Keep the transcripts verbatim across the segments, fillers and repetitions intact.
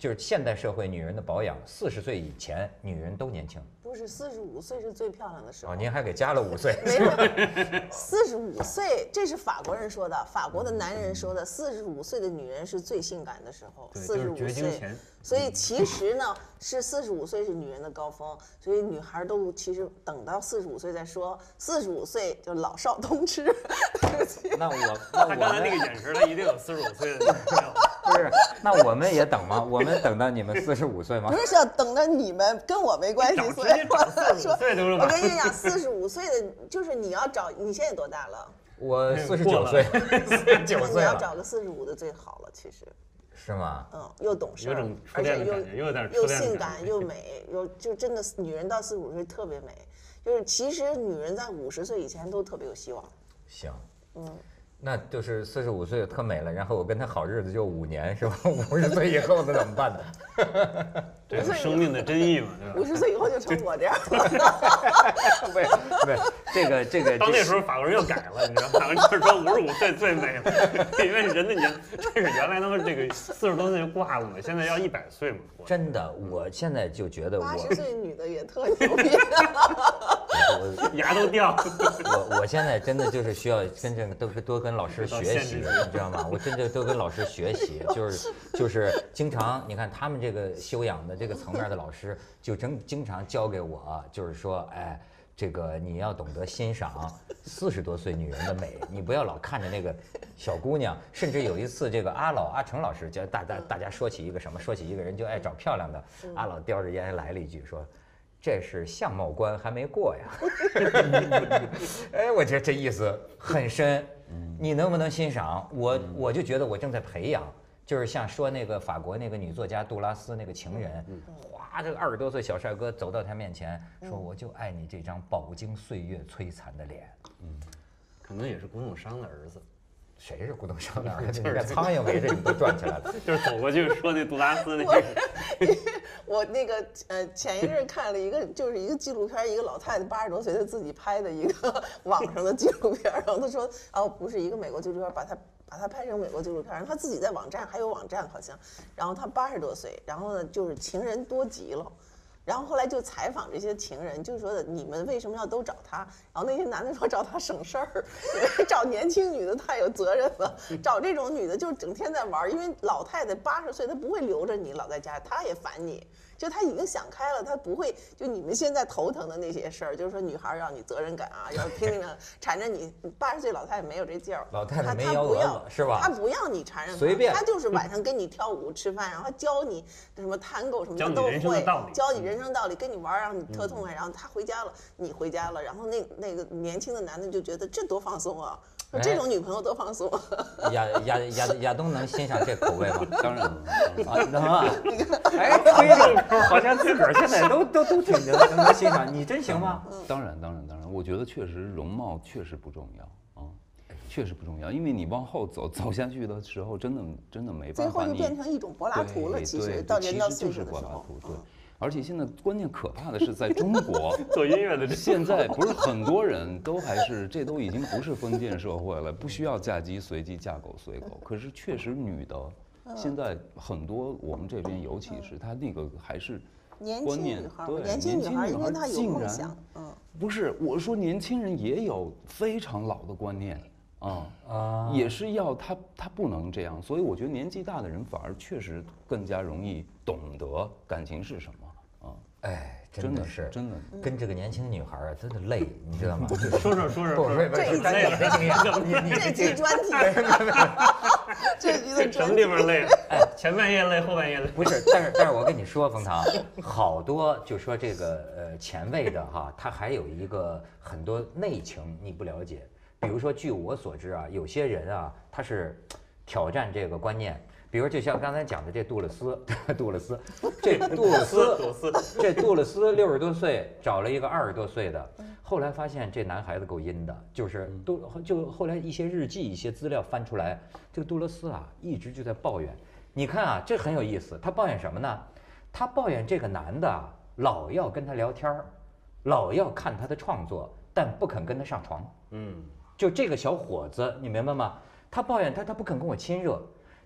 就是现代社会女人的保养，四十岁以前女人都年轻。 不是，四十五岁是最漂亮的时候。 哦，您还给加了五岁。 没有，四十五岁，这是法国人说的，法国的男人说的，四十五岁的女人是最性感的时候。四十五岁，所以其实呢，是四十五岁是女人的高峰，所以女孩都其实等到四十五岁再说，四十五岁就老少通吃。 那我，那我他刚才那个眼神，他一定有四十五岁的女朋友。 不是，那我们也等吗？我们等到你们四十五岁吗？ 不是，要等着你们，跟我没关系。所以我说，我跟你讲，四十五岁的就是你要找，你现在多大了？ 我四十九岁，四十九岁你要找个四十五的最好了，其实。 是吗？ 嗯，又懂事， 而且又有点又性感又美，又就真的女人到四十五岁特别美，就是其实女人在五十岁以前都特别有希望。 行， 嗯。 那就是四十五岁特美了，然后我跟他好日子就五年，是吧？五十岁以后那怎么办呢？ 这是生命的真意嘛，对吧？ 五十岁以后就成我这样了。 不是不是，这个这个。 到那时候法国人又改了，你知道，法国人就是说五十五岁最美了，因为人的年，这是原来他们这个四十多岁就挂了嘛，现在要一百岁嘛。 真的，我现在就觉得我八十岁女的也特牛逼。 我牙都掉。 我我现在真的就是需要真正多多跟老师学习，你知道吗？我真正都跟老师学习，就是就是经常你看他们这个修养的这个层面的老师，就真经常教给我，就是说，哎，这个你要懂得欣赏四十多岁女人的美，你不要老看着那个小姑娘。甚至有一次，这个阿老阿成老师叫大大大家说起一个什么，说起一个人就爱找漂亮的，阿老叼着烟来了一句说。这是相貌关还没过呀，哎，我觉得这意思很深。你能不能欣赏我？我就觉得我正在培养，就是像说那个法国那个女作家杜拉斯那个情人，哗，这个二十多岁小帅哥走到她面前，说我就爱你这张饱经岁月摧残的脸。 嗯，可能也是古董商的儿子。 谁是古董商的儿子？你看苍蝇围着你都转起来了。 就是走过去说那杜拉斯那个。 我那个呃前一阵看了一个，就是一个纪录片，一个老太太八十多岁，她自己拍的一个网上的纪录片，然后她说哦，不是一个美国纪录片，把她把她拍成美国纪录片，她自己在网站还有网站好像，然后她八十多岁，然后呢就是情人多极了。然后后来就采访这些情人，就说的你们为什么要都找他？然后那些男的说找他省事儿，找年轻女的太有责任了，找这种女的就是整天在玩，因为老太太八十岁，她不会留着你老在家，她也烦你。就他已经想开了，他不会就你们现在头疼的那些事儿，就是说女孩要你责任感啊，要拼命的缠着你。八十岁老太太没有这劲儿， 老太太没幺蛾子是吧？ 她不要你缠着她， 随便， 她就是晚上跟你跳舞吃饭，然后教你什么tango什么的都会，教你人生道理，跟你玩让你特痛快。然后她回家了，你回家了，然后那那个年轻的男的就觉得这多放松啊。这种女朋友多放松。 亚亚亚亚东能欣赏这口味吗？ 当然啊，能啊。哎，推的好像自个儿现在都都都挺能能欣赏，你真行吗？ 当然当然当然，我觉得确实容貌确实不重要啊，确实不重要，因为你往后走走下去的时候，真的真的没办法。 最后就变成一种柏拉图了，其实到人到岁数的时候。 对。而且现在关键可怕的是，在中国做音乐的现在不是很多人都还是这都已经不是封建社会了，不需要嫁鸡随鸡嫁狗随狗。可是确实女的现在很多，我们这边尤其是她那个还是观念，对年轻女孩，因为她有梦想。嗯， 不是我说年轻人也有非常老的观念。啊、嗯、啊，也是要他他不能这样，所以我觉得年纪大的人反而确实更加容易懂得感情是什么啊。 哎，真的是真的跟这个年轻女孩啊，真的累，你知道吗？ 说说说说， 不不不，咱也没经验，你你这集专题，这集的什么地方累？哎，前半夜累，后半夜累。 不是，但是但是我跟你说，冯唐，好多就说这个呃前卫的哈，他还有一个很多内情你不了解。比如说，据我所知啊，有些人啊，他是挑战这个观念。比如，就像刚才讲的这杜勒斯，杜勒斯，这杜勒斯，这杜勒斯六十多岁找了一个二十多岁的，后来发现这男孩子够阴的，就是都就后来一些日记、一些资料翻出来，这个杜勒斯啊，一直就在抱怨。你看啊，这很有意思，他抱怨什么呢？他抱怨这个男的啊，老要跟他聊天儿，老要看他的创作，但不肯跟他上床。嗯。就这个小伙子，你明白吗？他抱怨他他不肯跟我亲热，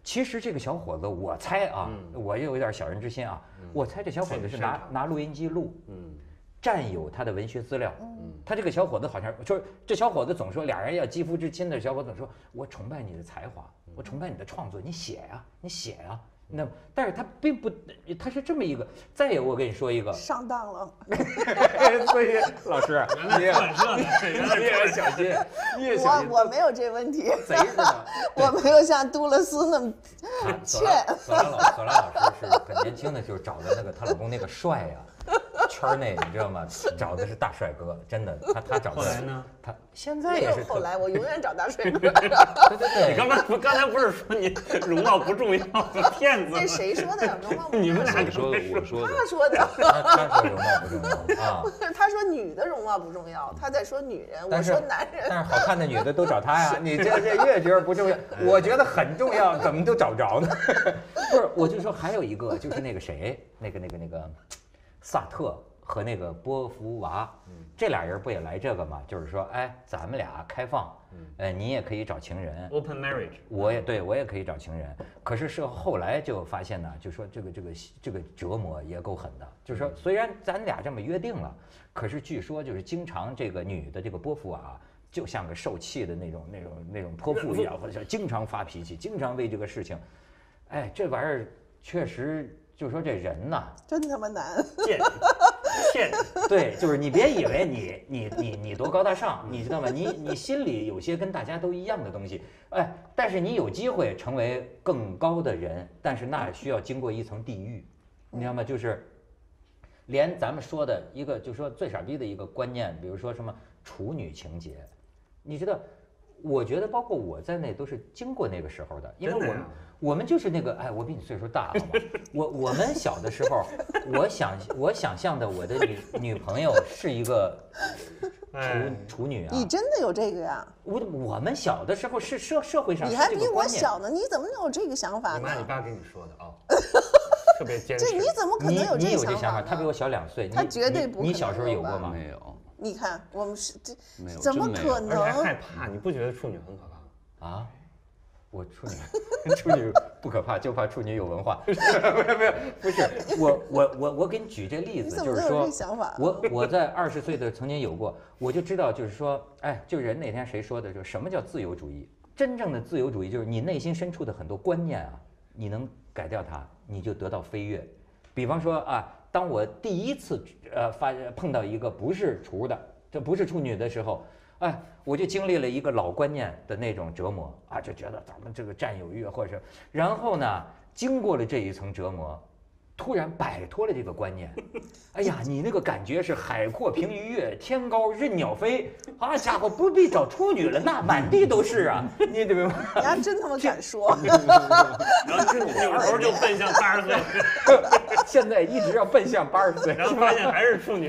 其实这个小伙子，我猜啊， 嗯、 我也有点小人之心啊，嗯、我猜这小伙子是拿拿录音机录， 嗯， 占有他的文学资料。嗯，他这个小伙子好像就是这小伙子总说俩人要肌肤之亲的小伙子总说，我崇拜你的才华，我崇拜你的创作，你写呀、啊，你写呀、啊。那但是他并不，他是这么一个。再有，我跟你说一个， 上当了。 所以老师， 你也你也小心，你也小心。 我我没有这问题， 贼着呢。 我没有像杜勒斯那么欠。 索兰老索兰老师是很年轻的时候找的那个她老公那个帅呀。圈内你知道吗？找的是大帅哥，真的，他他找的。 后来呢？ 他现在也是。 后来我永远找大帅哥。 对对对。 你刚才不刚才不是说你容貌不重要，骗子？ 那谁说的呀？容貌不重要。 你们俩说的，我说的。 他说的。 他他说容貌不重要啊。 他说女的容貌不重要，他在说女人，我说男人。 但是好看的女的都找他呀，你这这越觉得不重要，我觉得很重要，怎么都找不着呢？不是，我就说还有一个就是那个谁，那个那个那个。萨特和那个波伏娃，这俩人不也来这个吗？就是说，哎，咱们俩开放，呃，你也可以找情人 ，open marriage， 我也对我也可以找情人。可是是后来就发现呢，就说这个这个这个折磨也够狠的。就是说，虽然咱俩这么约定了，可是据说就是经常这个女的这个波伏娃就像个受气的那种那种那种泼妇一样，或者经常发脾气，经常为这个事情，哎，这玩意儿确实。就说这人呐， 真他妈难， 贱，贱， 对，就是你别以为你你你你多高大上，你知道吗？你你心里有些跟大家都一样的东西，哎，但是你有机会成为更高的人，但是那需要经过一层地狱，你知道吗？就是连咱们说的一个，就说最傻逼的一个观念，比如说什么处女情节，你知道？我觉得包括我在内都是经过那个时候的，因为我们我们就是那个，哎，我比你岁数大，好吗？我我们小的时候，我想我想象的我的女女朋友是一个处处女啊。 你真的有这个呀？ 我我们小的时候是社社会上你还比我小呢，你怎么能有这个想法呢？ 你妈你爸跟你说的啊，特别坚持。 这你怎么可能有这个想法？他比我小两岁， 他绝对不可能。 你小时候有过吗？ 没有。 你看，我们是这没有， 怎么可能？ 而且还害怕，你不觉得处女很可怕啊？我处女，处女不可怕，就怕处女有文化。没有没有，不是我我我我给你举这例子，就是说，我我在二十岁的曾经有过，我就知道，就是说，哎，就人那天谁说的，就什么叫自由主义？真正的自由主义就是你内心深处的很多观念啊，你能改掉它，你就得到飞跃。比方说啊。当我第一次呃发碰到一个不是处的，这不是处女的时候，哎，我就经历了一个老观念的那种折磨啊，就觉得咱们这个占有欲，或者是，然后呢，经过了这一层折磨，突然摆脱了这个观念，哎呀，你那个感觉是海阔凭鱼跃，天高任鸟飞，啊家伙不必找处女了，那满地都是啊，你对吧？ 你还真他妈敢说！ 然后这扭头就奔向八十岁， 现在一直要奔向八十岁， 然后发现还是处女，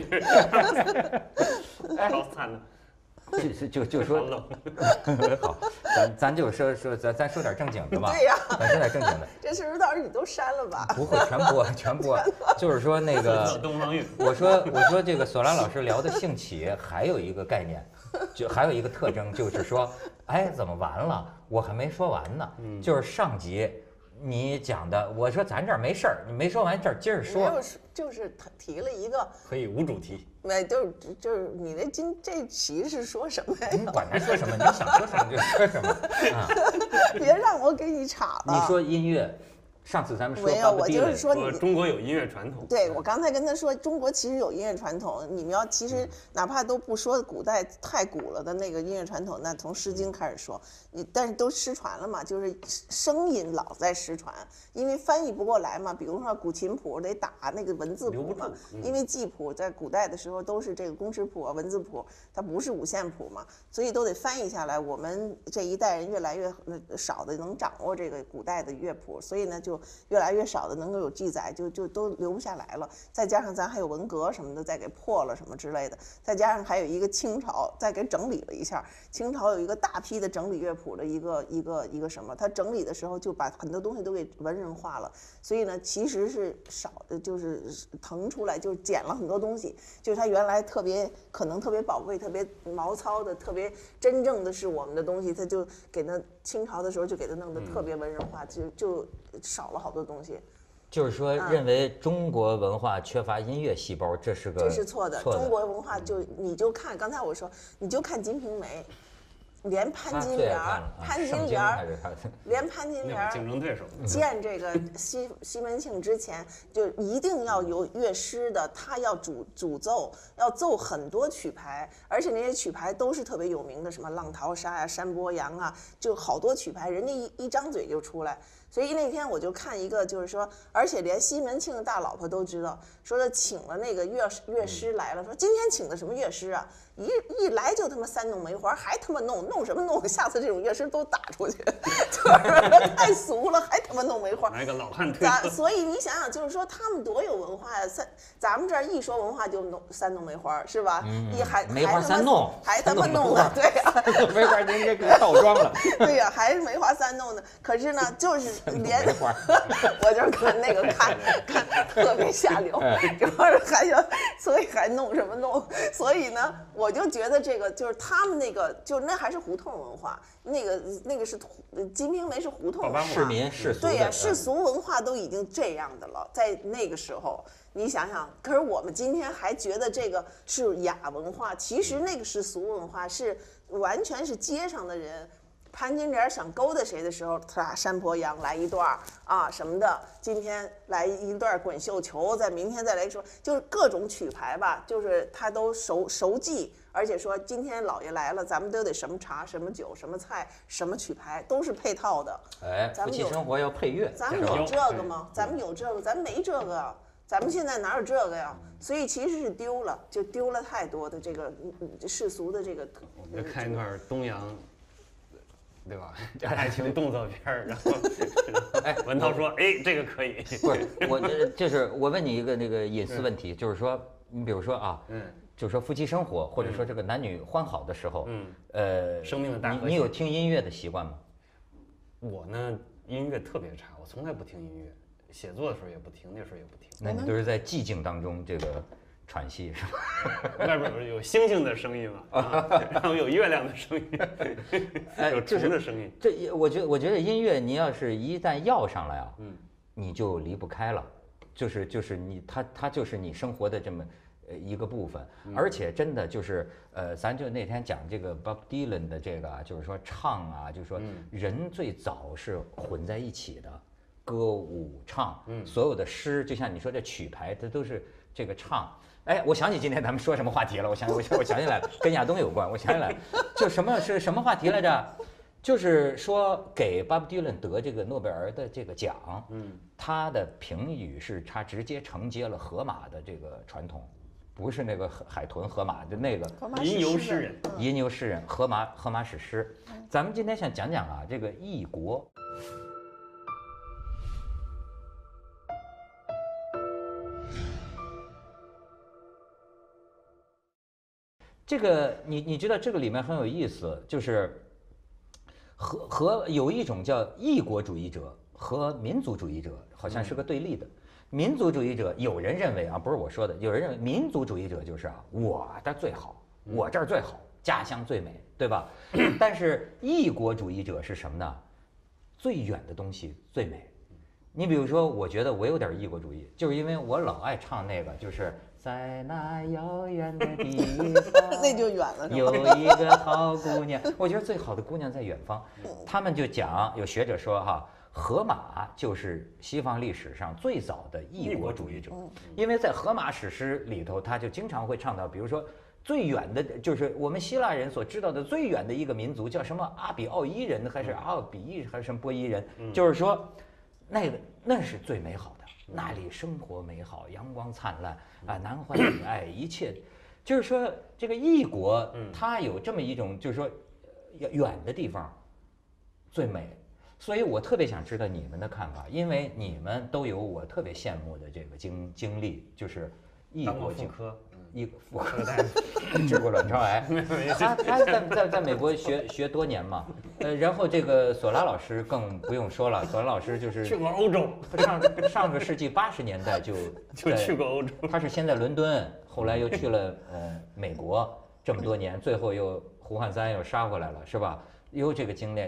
哎， 好惨的。 就就就说，好，咱咱就说说咱咱说点正经的嘛。 对呀， 咱说点正经的。 这是不是到时候你都删了吧？ 不会，全播全播。就是说那个， 东方韵。 我说我说这个索兰老师聊的兴起还有一个概念，就还有一个特征，就是说，哎，怎么完了？我还没说完呢。嗯，就是上集你讲的，我说咱这儿没事儿，你没说完，这儿接着说。 没有，就是提了一个可以无主题。 没，就是就是你那今这期是说什么呀？ 你管他说什么，你想说什么就说什么啊！ 别让我给你岔了。 你说音乐，上次咱们说没有，我就是说你中国有音乐传统。 对，我刚才跟他说，中国其实有音乐传统。你们要其实哪怕都不说古代太古了的那个音乐传统，那从《诗经》开始说，你但是都失传了嘛，就是声音老在失传，因为翻译不过来嘛。比如说古琴谱得打那个文字谱嘛，因为记谱在古代的时候都是这个公式谱啊、文字谱，它不是五线谱嘛，所以都得翻译下来。我们这一代人越来越少的能掌握这个古代的乐谱，所以呢就越来越少的能够有记载，就就都留不下来了。再加上咱还有文革什么的，再给破了什么之类的，再加上还有一个清朝再给整理了一下。清朝有一个大批的整理乐谱的一个一个一个什么，他整理的时候就把很多东西都给文人化了，所以呢其实是少的，就是腾出来，就是减了很多东西，就是他原来特别可能特别宝贵、特别毛糙的、特别真正的是我们的东西，他就给它清朝的时候就给它弄得特别文人化，就就少了好多东西。 就是说，认为中国文化缺乏音乐细胞，这是个这是错的。中国文化就你就看刚才我说，你就看《金瓶梅》。连潘金莲，潘金莲，连潘金莲竞争对手见这个西西门庆之前，就一定要有乐师的，他要主主奏，要奏很多曲牌，而且那些曲牌都是特别有名的，什么《浪淘沙》呀、《山伯羊》啊，就好多曲牌，人家一一张嘴就出来。所以那天我就看一个，就是说，而且连西门庆的大老婆都知道，说的请了那个乐乐师来了，说今天请的什么乐师啊？一一来就他妈三弄梅花，还他妈弄弄什么弄？下次这种乐师都打出去，就是太俗了，还他妈弄梅花。 来个老汉推咱所以你想想，就是说他们多有文化呀！三咱们这儿一说文化就弄三弄梅花，是吧？一还梅花三弄， 还他妈弄呢，对呀， 梅花人家给倒装了， 对呀，还是梅花三弄呢。可是呢，就是连我就是看那个看看特别下流，主要是还要，所以还弄什么弄？所以呢，我就觉得这个就是他们那个，就是那还是胡同文化，那个那个是《金瓶梅》是胡同文化， 市民世俗的， 对呀，世俗文化都已经这样的了，在那个时候，你想想，可是我们今天还觉得这个是雅文化，其实那个是俗文化，是完全是街上的人。潘金莲想勾搭谁的时候，他山坡羊来一段啊什么的，今天来一段滚绣球，再明天再来说，就是各种曲牌吧，就是他都熟熟记，而且说今天老爷来了，咱们都得什么茶、什么酒、什么菜、什么曲牌，都是配套的。 哎，夫妻生活要配乐， 咱们有这个吗？咱们有这个，咱们没这个。咱们现在哪有这个呀？所以其实是丢了，就丢了太多的这个世俗的这个。 我们就看一段东阳。对吧？爱情动作片儿，然后，哎，文涛说，哎，这个可以。 不是我，就是我问你一个那个隐私问题，就是说，你比如说啊，嗯，就是说夫妻生活，或者说这个男女欢好的时候，嗯，呃， 生命的大和谐， 你你有听音乐的习惯吗？ 我呢，音乐特别差，我从来不听音乐，写作的时候也不听，那时候也不听。 那你都是在寂静当中这个。喘息是吧？ 外边有有星星的声音嘛，啊、然后有月亮的声音，有虫的声音。 这我觉得，我觉得音乐，你要是一旦要上来啊，嗯，你就离不开了，就是就是你，它它就是你生活的这么呃一个部分，而且真的就是呃，咱就那天讲这个 Bob Dylan 的这个啊，就是说唱啊，就是说人最早是混在一起的，歌舞唱，嗯，所有的诗，就像你说这曲牌，它都是这个唱。哎，我想起今天咱们说什么话题了？我想，我想，我想起来了，跟亚东有关。我想起来，就什么是什么话题来着？就是说给巴布迪伦得这个诺贝尔的这个奖，嗯，他的评语是他直接承接了荷马的这个传统，不是那个海豚荷马的那个吟游诗人， 吟游诗人荷马荷马史诗。咱们今天想讲讲啊，这个异国。这个你你知道这个里面很有意思，就是和和有一种叫异国主义者和民族主义者好像是个对立的。民族主义者有人认为啊，不是我说的，有人认为民族主义者就是啊，我这最好，我这儿最好，家乡最美，对吧？但是异国主义者是什么呢？最远的东西最美。你比如说，我觉得我有点异国主义，就是因为我老爱唱那个，就是在那遥远的地方， 那就远了。 有一个好姑娘，我觉得最好的姑娘在远方。他们就讲，有学者说哈，荷马就是西方历史上最早的异国主义者，因为在荷马史诗里头，他就经常会倡导，比如说最远的，就是我们希腊人所知道的最远的一个民族叫什么阿比奥伊人，还是阿尔比伊还是什么波伊人，就是说。那个那是最美好的，那里生活美好，阳光灿烂啊，男欢女爱，一切，就是说这个异国，它有这么一种，就是说远的地方最美，所以我特别想知道你们的看法，因为你们都有我特别羡慕的这个经经历，就是异国经科。一个妇科大夫治过卵巢癌，他他在在在美国学学多年嘛，呃，然后这个索拉老师更不用说了，索拉老师就是去过欧洲， 上上个世纪八十年代就就去过欧洲， 他是先在伦敦，后来又去了呃美国这么多年，最后又胡汉三又杀回来了，是吧？有这个经历，这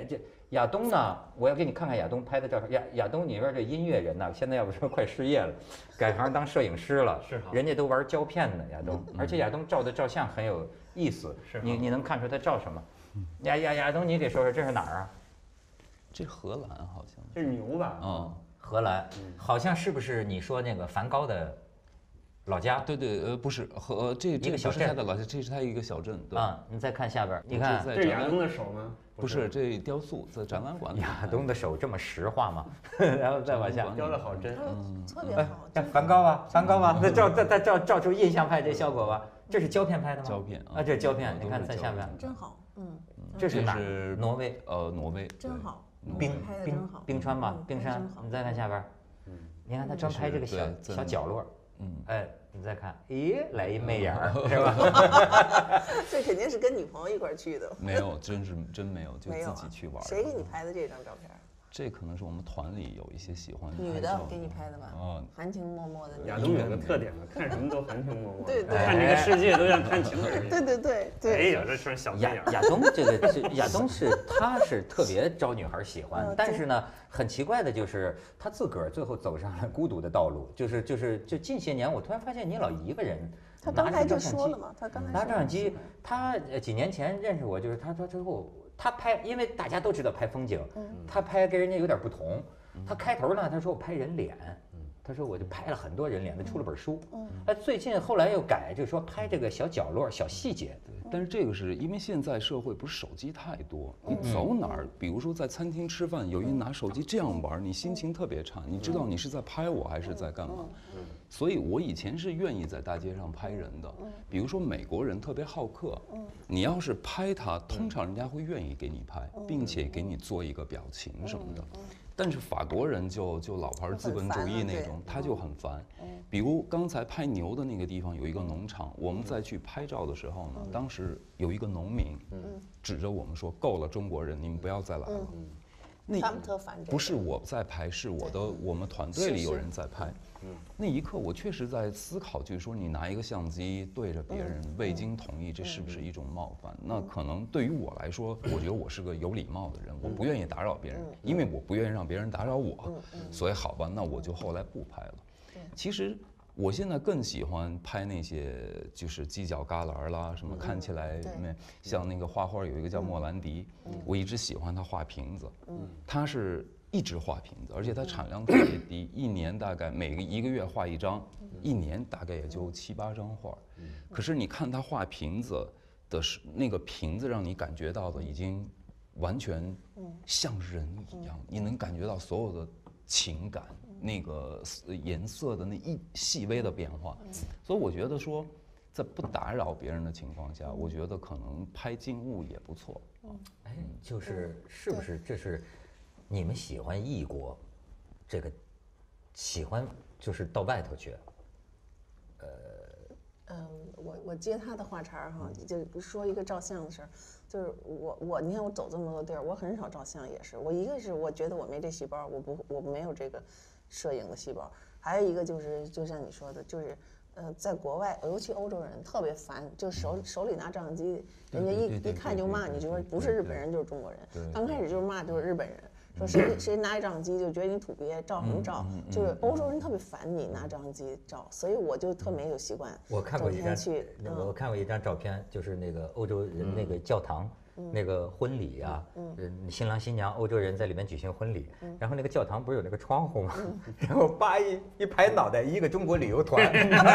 亚东呢，我要给你看看亚东拍的照片。亚亚东，你说这音乐人呢，现在要不说快失业了，改行当摄影师了。 是哈， 人家都玩胶片呢，亚东，而且亚东照的照相很有意思。 是， 你你能看出他照什么？亚亚亚东，你给说说这是哪儿啊？ 这荷兰好像。 这是牛吧？ 嗯， 荷兰，好像是不是你说那个梵高的老家？ 对对，呃，不是和这这不是他的老家，这是他一个小镇。对啊，你再看下边，你看这是亚东的手吗？ 不是，这雕塑在展览馆里。 亚东的手这么实化吗？然后再往下， 雕的好真， 嗯，特别好。 哎，梵高吧，梵高吧，那照再再照照出印象派这效果吧。这是胶片拍的吗？ 胶片啊，这是胶片，你看在下面， 真好，嗯。 这是哪儿？ 挪威， 呃，挪威。 真好， 冰冰冰川吧，冰山。你再看下边，嗯，你看他专拍这个小小角落，嗯，哎。你再看，咦，来一媚眼儿，是吧？ 这肯定是跟女朋友一块儿去的。 没有，真是真没有，就自己去玩。 谁给你拍的这张照片？ 这可能是我们团里有一些喜欢女的给你拍的吧？ 哦， 含情脉脉的。 亚东有个特点呢，看什么都含情脉脉。 对对。 看这个世界都像看情人一样。 对对对对。 哎呀，这是小亚亚东这个是亚东是他是特别招女孩喜欢，但是呢，很奇怪的就是他自个儿最后走上了孤独的道路，就是就是就近些年我突然发现你老一个人。 他刚才就说了嘛，他刚才拿照相机，他几年前认识我，就是他说之后他拍，因为大家都知道拍风景，他拍跟人家有点不同。他开头呢，他说我拍人脸，他说我就拍了很多人脸，他出了本书。哎，最近后来又改，就是说拍这个小角落、小细节。 对，但是这个是因为现在社会不是手机太多，你走哪儿，比如说在餐厅吃饭，有人拿手机这样玩，你心情特别差，你知道你是在拍我还是在干嘛？所以我以前是愿意在大街上拍人的，比如说美国人特别好客，你要是拍他，通常人家会愿意给你拍，并且给你做一个表情什么的。但是法国人就就老牌资本主义那种，他就很烦。比如刚才拍牛的那个地方有一个农场，我们再去拍照的时候呢，当时有一个农民指着我们说：“够了，中国人，你们不要再来了。”那他们特烦这个。 不是我在拍，是我的我们团队里有人在拍。那一刻我确实在思考，就是说你拿一个相机对着别人未经同意，这是不是一种冒犯？那可能对于我来说，我觉得我是个有礼貌的人，我不愿意打扰别人，因为我不愿意让别人打扰我，所以好吧，那我就后来不拍了。其实我现在更喜欢拍那些就是犄角旮旯啦，什么看起来像那个画画有一个叫莫兰迪，我一直喜欢他画瓶子，他是一直画瓶子，而且它产量特别低，一年大概每个一个月画一张，一年大概也就七八张画。可是你看他画瓶子的是那个瓶子，让你感觉到的已经完全像人一样，你能感觉到所有的情感，那个颜色的那一细微的变化。所以我觉得说，在不打扰别人的情况下，我觉得可能拍静物也不错。 哎，就是是不是这是？你们喜欢异国，这个喜欢就是到外头去，呃， 嗯，我我接他的话茬儿哈，就说一个照相的事儿，就是我我你看我走这么多地儿，我很少照相，也是我一个是我觉得我没这细胞，我不我没有这个摄影的细胞，还有一个就是就像你说的，就是呃，在国外，尤其欧洲人特别烦，就手手里拿照相机，人家一一看就骂你，就说不是日本人就是中国人，刚开始就是骂就是日本人。说谁谁拿一照相机就觉得你土鳖，照什么照？就是欧洲人特别烦你拿照相机照，所以我就特没有习惯。 我看过一张， 去我看过一张照片，就是那个欧洲人那个教堂，那个婚礼啊，嗯，新郎新娘欧洲人在里面举行婚礼，然后那个教堂不是有那个窗户吗？然后叭一一拍脑袋，一个中国旅游团。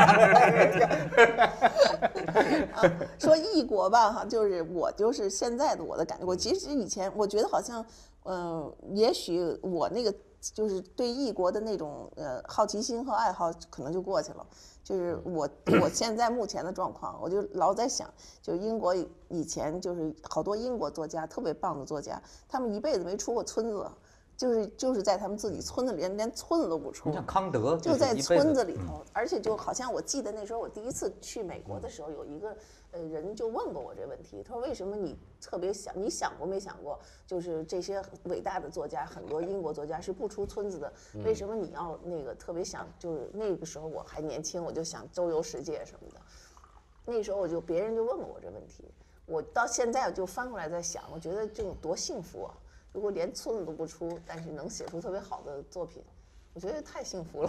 说异国吧哈，就是我就是现在的我的感觉，我其实以前我觉得好像。嗯，也许我那个就是对异国的那种呃好奇心和爱好可能就过去了。就是我我现在目前的状况，我就老在想，就英国以前就是好多英国作家特别棒的作家，他们一辈子没出过村子。就是就是在他们自己村子里，连连村子都不出。 你像康德， 就在村子里头，而且就好像我记得那时候我第一次去美国的时候，有一个呃人就问过我这问题，他说为什么你特别想，你想过没想过，就是这些伟大的作家，很多英国作家是不出村子的，为什么你要那个特别想，就是那个时候我还年轻，我就想周游世界什么的。那时候我就别人就问过我这问题，我到现在我就翻过来在想，我觉得这种多幸福啊。 如果连村子都不出，但是能写出特别好的作品，我觉得太幸福了。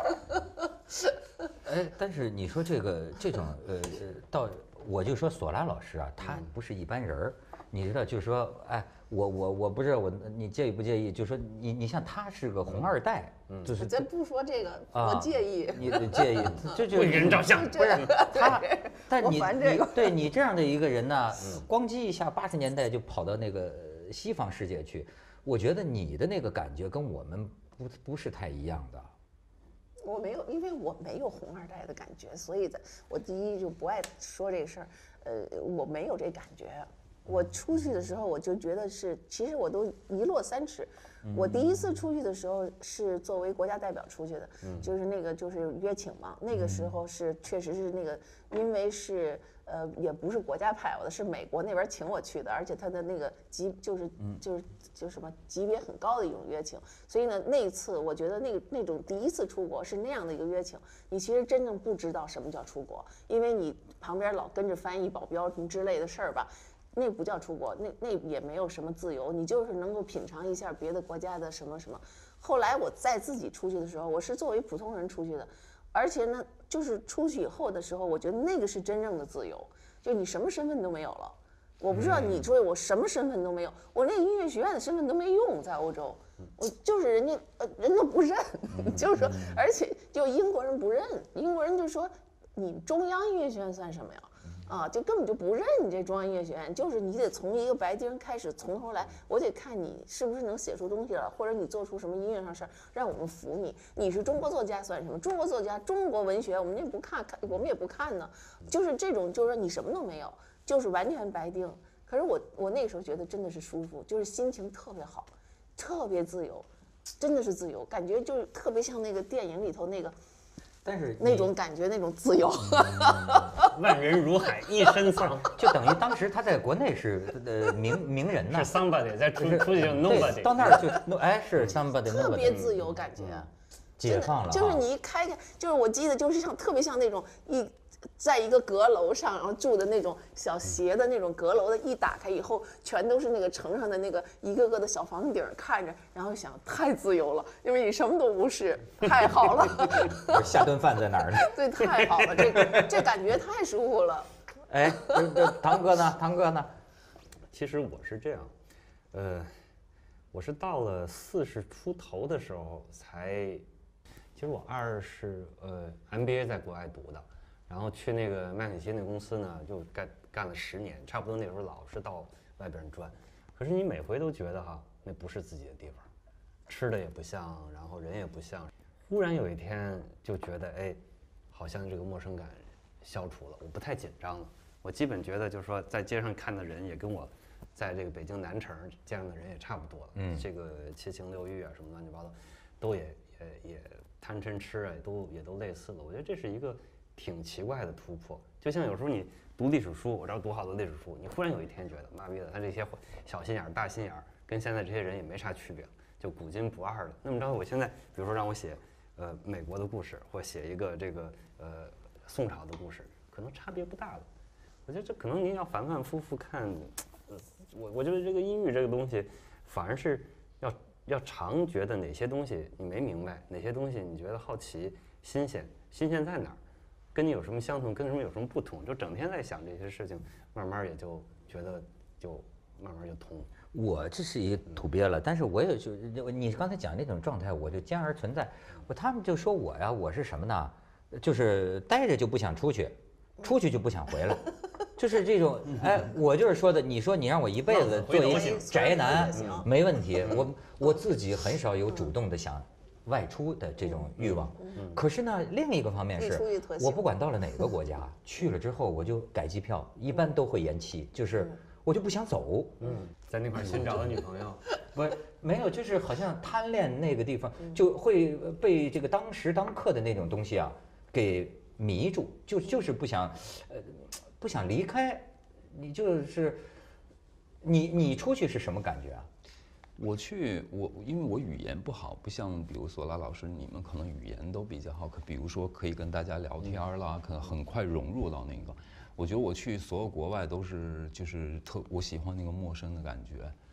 哎，但是你说这个这种呃呃，到我就说索拉老师啊，他不是一般人儿，你知道，就是说，哎，我我我不知道我你介意不介意？就是说你你像他是个红二代，就是咱不说这个， 啊我介意。 你介意？这就为人照相， 不是他，但我你你烦这个对你这样的一个人呢，咣叽一下八十年代就跑到那个西方世界去，我觉得你的那个感觉跟我们不不是太一样的。 我没有，因为我没有红二代的感觉，所以在我第一就不爱说这个事儿。呃，我没有这感觉。我出去的时候，我就觉得是，其实我都一落三尺。我第一次出去的时候是作为国家代表出去的，就是那个就是约请嘛。那个时候是确实是那个，因为是呃也不是国家派我的，是美国那边请我去的，而且他的那个级就是就是就什么级别很高的一种约请。所以呢，那一次我觉得那个那种第一次出国是那样的一个约请，你其实真正不知道什么叫出国，因为你旁边老跟着翻译、保镖什么之类的事儿吧。那不叫出国，那那也没有什么自由，你就是能够品尝一下别的国家的什么什么。后来我再自己出去的时候，我是作为普通人出去的，而且呢，就是出去以后的时候，我觉得那个是真正的自由，就你什么身份都没有了。我不知道你说我什么身份都没有，我那音乐学院的身份都没用，在欧洲，我就是人家呃人都不认，就是说，而且就英国人不认，英国人就说你中央音乐学院算什么呀？啊，就根本就不认你这中央音乐学院，就是你得从一个白丁开始，从头来，我得看你是不是能写出东西了，或者你做出什么音乐上事儿，让我们服你。你是中国作家算什么？中国作家、中国文学，我们也不看，看我们也不看呢。就是这种，就是说你什么都没有，就是完全白丁。可是我我那时候觉得真的是舒服，就是心情特别好，特别自由，真的是自由，感觉就是特别像那个电影里头那个。 但是那种感觉，那种自由， 万人如海，一身丧， 就等于当时他在国内是呃名名人呢， 是 somebody， 再出是出去就 nobody， 到那儿就 no 哎是 somebody， 特别自由感觉， 解放了， 就是你一开开，就是我记得就是像特别像那种一。在一个阁楼上，然后住的那种小斜的那种阁楼的，一打开以后，全都是那个城上的那个一个个的小房顶，看着，然后想太自由了，因为你什么都不是，太好了。 下顿饭在哪儿呢？ 对，太好了，这这感觉太舒服了。 哎，这这堂哥呢？堂哥呢？ 其实我是这样，呃，我是到了四十出头的时候才，其实我二是呃 M B A 在国外读的。然后去那个麦肯锡那公司呢，就干干了十年，差不多那时候老是到外边转。可是你每回都觉得哈，那不是自己的地方，吃的也不像，然后人也不像。忽然有一天就觉得，哎，好像这个陌生感消除了，我不太紧张了。我基本觉得就是说，在街上看的人也跟我在这个北京南城见上的人也差不多了。嗯，这个七情六欲啊，什么乱七八糟，都也也也贪嗔痴啊，都也都类似了。我觉得这是一个。挺奇怪的突破，就像有时候你读历史书，我这儿读好多历史书，你忽然有一天觉得，妈逼的，他这些小心眼儿、大心眼儿，跟现在这些人也没啥区别，就古今不二的。那么着，我现在比如说让我写，呃，美国的故事，或写一个这个呃宋朝的故事，可能差别不大了。我觉得这可能您要反反复复看，呃，我我觉得这个音域这个东西，反而是要要常觉得哪些东西你没明白，哪些东西你觉得好奇、新鲜，新鲜在哪儿？跟你有什么相同，跟什么有什么不同，就整天在想这些事情，慢慢也就觉得就慢慢就通。 我这是一个土鳖了，但是我也就你刚才讲那种状态，我就兼而存在。我他们就说我呀，我是什么呢？就是待着就不想出去，出去就不想回来，就是这种。哎，我就是说的，你说你让我一辈子做一宅男，没问题。我我自己很少有主动的想。外出的这种欲望，可是呢，另一个方面是，我不管到了哪个国家，去了之后我就改机票，一般都会延期，就是我就不想走。 嗯，在那块新找的女朋友， 不是没有，就是好像贪恋那个地方，就会被这个当时当刻的那种东西啊给迷住，就就是不想，呃，不想离开。你就是你你出去是什么感觉啊？ 我去，我因为我语言不好，不像比如索拉老师，你们可能语言都比较好，可比如说可以跟大家聊天啦，可能很快融入到那个。我觉得我去所有国外都是就是特，我喜欢那个陌生的感觉，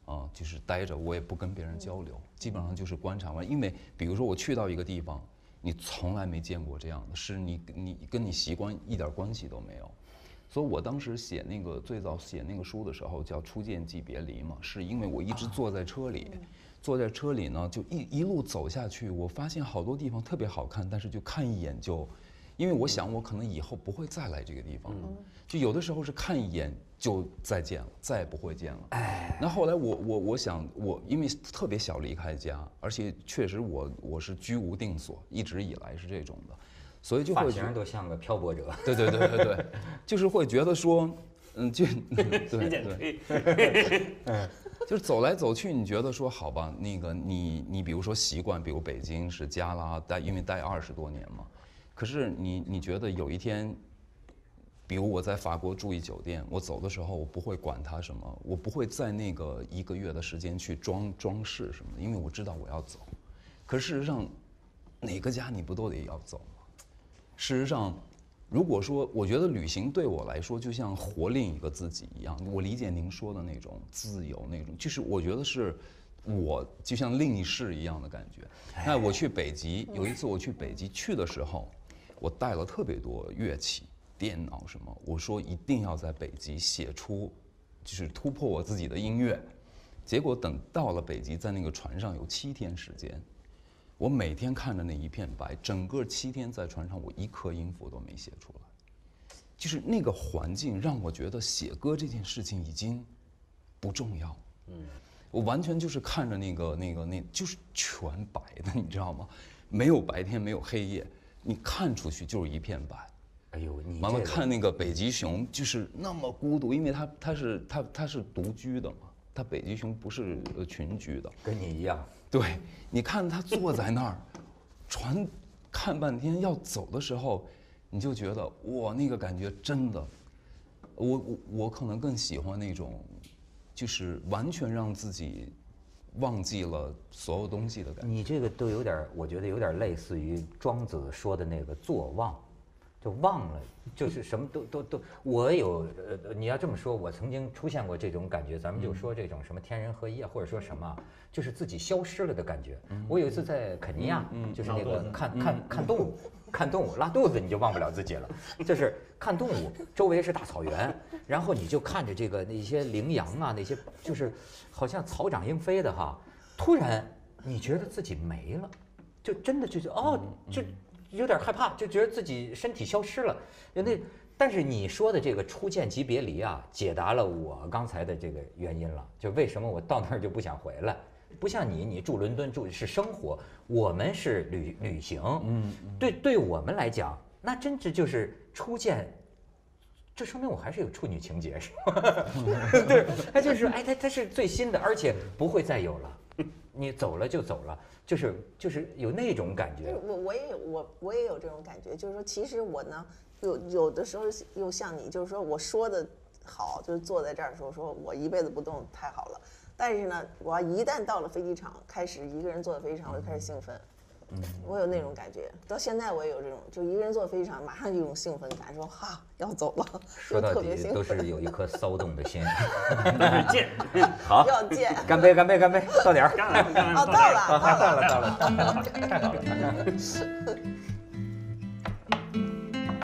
啊，就是待着，我也不跟别人交流，基本上就是观察完。因为比如说我去到一个地方，你从来没见过这样的，是你你跟你习惯一点关系都没有。所以我当时写那个最早写那个书的时候叫《初见即别离》嘛，是因为我一直坐在车里，坐在车里呢就一一路走下去，我发现好多地方特别好看，但是就看一眼就，因为我想我可能以后不会再来这个地方，就有的时候是看一眼就再见了，再也不会见了。哎，那后来我我我想我因为特别小离开家，而且确实我我是居无定所，一直以来是这种的。所以就会发型都像个漂泊者。 对对对对对，就是会觉得说，嗯，就对对，嗯，就是走来走去，你觉得说好吧，那个你你比如说习惯，比如北京是加拉待，因为待二十多年嘛，可是你你觉得有一天，比如我在法国住一酒店，我走的时候我不会管它什么，我不会在那个一个月的时间去装装饰什么的，因为我知道我要走。可是事实上，哪个家你不都得要走？事实上，如果说我觉得旅行对我来说就像活另一个自己一样，我理解您说的那种自由那种，就是我觉得是我就像另一世一样的感觉。那我去北极，有一次我去北极去的时候，我带了特别多乐器、电脑什么，我说一定要在北极写出，就是突破我自己的音乐。结果等到了北极，在那个船上有七天时间。我每天看着那一片白，整个七天在船上，我一颗音符都没写出来。就是那个环境让我觉得写歌这件事情已经不重要。嗯，我完全就是看着那个那个那，就是全白的，你知道吗？没有白天，没有黑夜，你看出去就是一片白。 哎呦，你慢慢看那个北极熊，就是那么孤独，因为它它是它它是独居的嘛，它北极熊不是群居的， 跟你一样。 对，你看他坐在那儿，船看半天要走的时候，你就觉得哇，那个感觉真的，我我我可能更喜欢那种，就是完全让自己忘记了所有东西的感觉。 你这个都有点，我觉得有点类似于庄子说的那个坐忘，就忘了，就是什么都都都。我有呃，你要这么说，我曾经出现过这种感觉。咱们就说这种什么天人合一啊，或者说什么。就是自己消失了的感觉。我有一次在肯尼亚，就是那个看看看动物，看动物拉肚子你就忘不了自己了。就是看动物，周围是大草原，然后你就看着这个那些羚羊啊，那些就是好像草长莺飞的哈。突然你觉得自己没了，就真的就是哦，就有点害怕，就觉得自己身体消失了。那但是你说的这个初见即别离啊，解答了我刚才的这个原因了，就为什么我到那儿就不想回来。不像你，你住伦敦住是生活，我们是旅旅行。嗯，对，对我们来讲，那真是就是初见，这说明我还是有处女情节，是吧？对，它就是哎，它它是最新的，而且不会再有了。你走了就走了，就是就是有那种感觉。 我我也有我我也有这种感觉，就是说，其实我呢，有有的时候又像你，就是说我说的好，就是坐在这儿的时候说我一辈子不动太好了。但是呢，我要一旦到了飞机场，开始一个人坐在飞机场，我就开始兴奋。嗯，我有那种感觉，到现在我也有这种，就一个人坐飞机场，马上有一种兴奋感，说哈要走了， 说到底都是有一颗骚动的心。 见， 好， 要见， 干杯，干杯，干杯，到点儿。 哦，到了， 到了，到了，到了， 太好了，太好了。